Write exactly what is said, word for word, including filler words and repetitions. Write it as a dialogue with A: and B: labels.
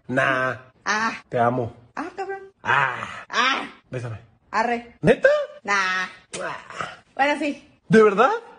A: Nah.
B: Ah.
A: Te amo.
B: Ah, cabrón.
A: Ah.
B: Ah.
A: Bésame.
B: Arre.
A: ¿Neta?
B: Nah.
A: Ah.
B: Bueno, sí.
A: ¿De verdad?